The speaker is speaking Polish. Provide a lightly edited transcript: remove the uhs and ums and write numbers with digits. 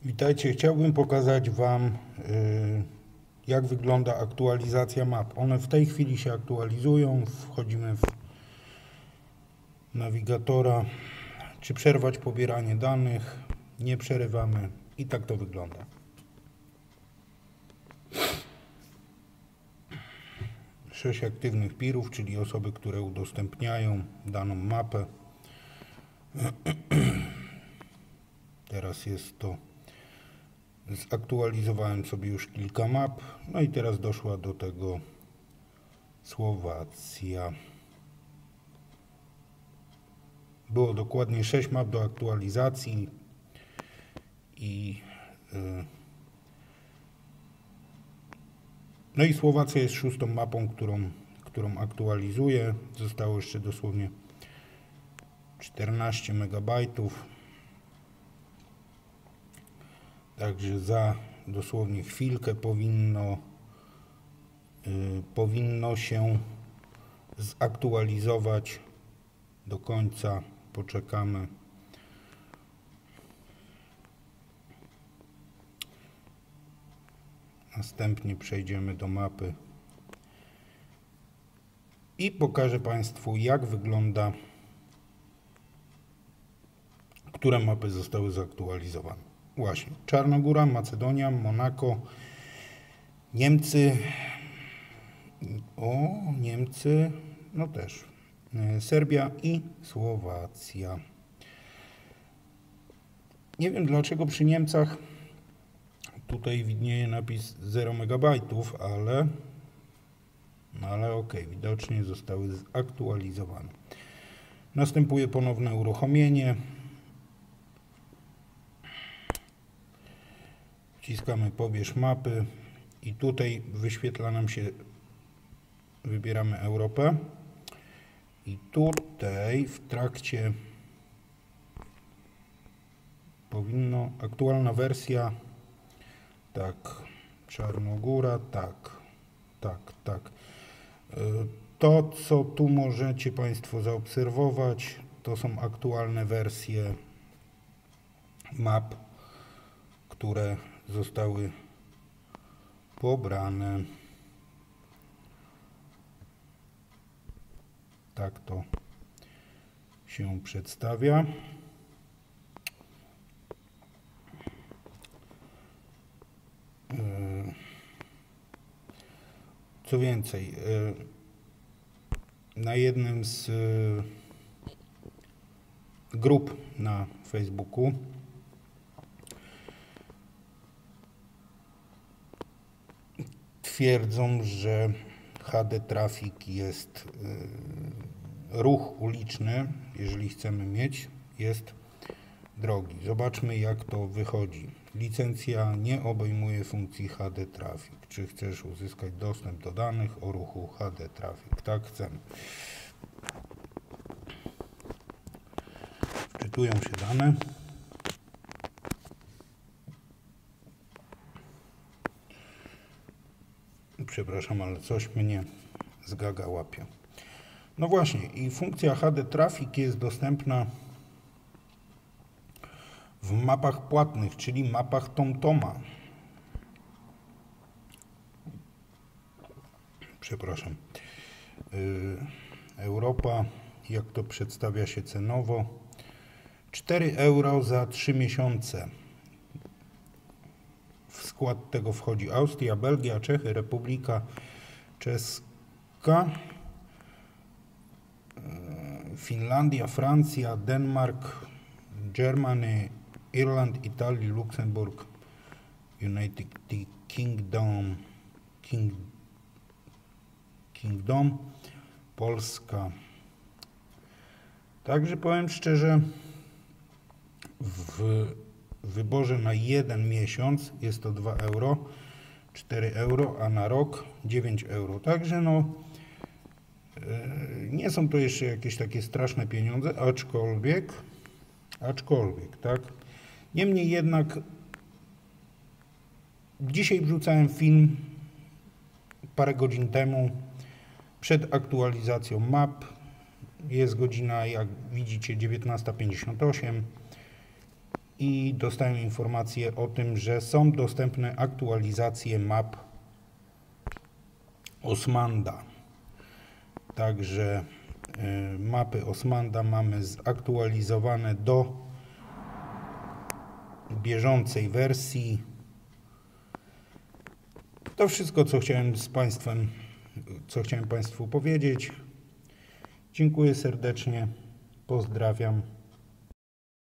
Witajcie, chciałbym pokazać Wam, jak wygląda aktualizacja map. One w tej chwili się aktualizują. Wchodzimy w nawigatora. Czy przerwać pobieranie danych? Nie przerywamy i tak to wygląda. Sześć aktywnych peerów, czyli osoby, które udostępniają daną mapę. Teraz jest to. Zaktualizowałem sobie już kilka map. No i teraz doszła do tego Słowacja. Było dokładnie 6 map do aktualizacji no i Słowacja jest 6. mapą, którą aktualizuję. Zostało jeszcze dosłownie 14 MB. Także za dosłownie chwilkę powinno się zaktualizować do końca. Poczekamy. Następnie przejdziemy do mapy i pokażę Państwu, jak wygląda, które mapy zostały zaktualizowane. Właśnie, Czarnogóra, Macedonia, Monako, Niemcy, no też, Serbia i Słowacja. Nie wiem dlaczego przy Niemcach tutaj widnieje napis 0 MB, ale ok, widocznie zostały zaktualizowane. Następuje ponowne uruchomienie. Wciskamy pobierz mapy i tutaj wyświetla nam się, wybieramy Europę i tutaj w trakcie aktualna wersja, tak, Czarnogóra, tak. To, co tu możecie Państwo zaobserwować, to są aktualne wersje map, które zostały pobrane. Tak to się przedstawia. Co więcej, na jednym z grup na Facebooku twierdzą, że HD trafik jest ruch uliczny, jeżeli chcemy mieć, jest drogi. Zobaczmy, jak to wychodzi. Licencja nie obejmuje funkcji HD trafik. Czy chcesz uzyskać dostęp do danych o ruchu HD trafik? Tak, chcemy. Wczytują się dane. Przepraszam, ale coś mnie z gaga łapie. No właśnie, i funkcja HD trafik jest dostępna w mapach płatnych, czyli mapach TomToma. Przepraszam. Europa, jak to przedstawia się cenowo? 4 euro za 3 miesiące. W skład tego wchodzi Austria, Belgia, Czechy, Republika Czeska, Finlandia, Francja, Denmark, Germany, Irland, Italia, Luksemburg, United Kingdom, Polska. Także powiem szczerze, w wyborze na jeden miesiąc jest to 2 euro, 4 euro, a na rok 9 euro. Także no, nie są to jeszcze jakieś takie straszne pieniądze, aczkolwiek, tak. Niemniej jednak dzisiaj wrzucałem film parę godzin temu przed aktualizacją map. Jest godzina, jak widzicie, 19:58. i dostałem informację o tym, że są dostępne aktualizacje map Osmanda. Także mapy Osmanda mamy zaktualizowane do bieżącej wersji. To wszystko, co chciałem Państwu powiedzieć. Dziękuję serdecznie, pozdrawiam.